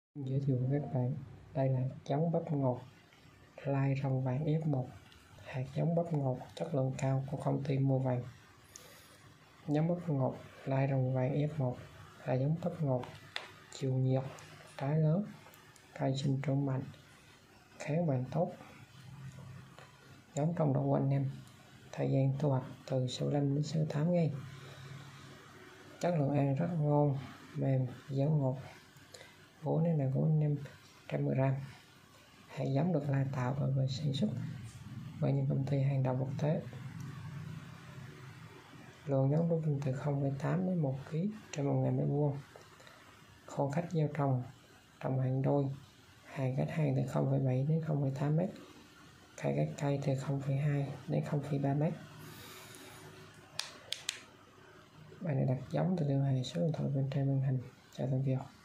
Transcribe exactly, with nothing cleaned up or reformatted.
Giới thiệu với các bạn, đây là giống bắp ngọt lai rồng vàng ép một, hạt giống bắp ngọt chất lượng cao của công ty Mua Vàng. Giống bắp ngọt lai rồng vàng ép một là giống bắp ngọt chịu nhiệt, trái lớn, cây sinh trưởng mạnh, kháng bệnh tốt. Giống trong độ quanh năm, thời gian thu hoạch từ số năm đến số tám ngày. Chất lượng ăn rất ngon, mềm, dẻo ngọt. Gỗ này là gỗ năm trăm mười gam. Hạt giống được lai tạo và về sản xuất bởi những công ty hàng đầu quốc tế. Lượng giống lưu trình từ không phẩy tám đến một ki lô gam trên một nghìn mét vuông. Khoảng cách gieo trồng, trồng hàng đôi, hàng cách hàng từ không phẩy bảy đến không phẩy tám mét, cây cách cây từ không phẩy hai đến không phẩy ba mét. Bạn đã đặt giống từ liên hệ số điện thoại bên trên màn hình. Chào tạm biệt.